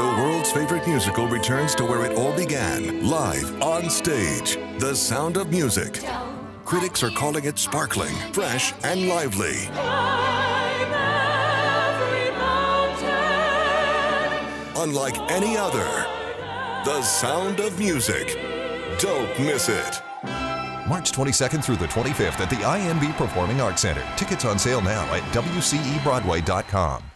The world's favorite musical returns to where it all began, live on stage. The Sound of Music. Critics are calling it sparkling, fresh, and lively. Unlike any other. The Sound of Music. Don't miss it. March 22nd through the 25th at the INB Performing Arts Center. Tickets on sale now at WCEBroadway.com.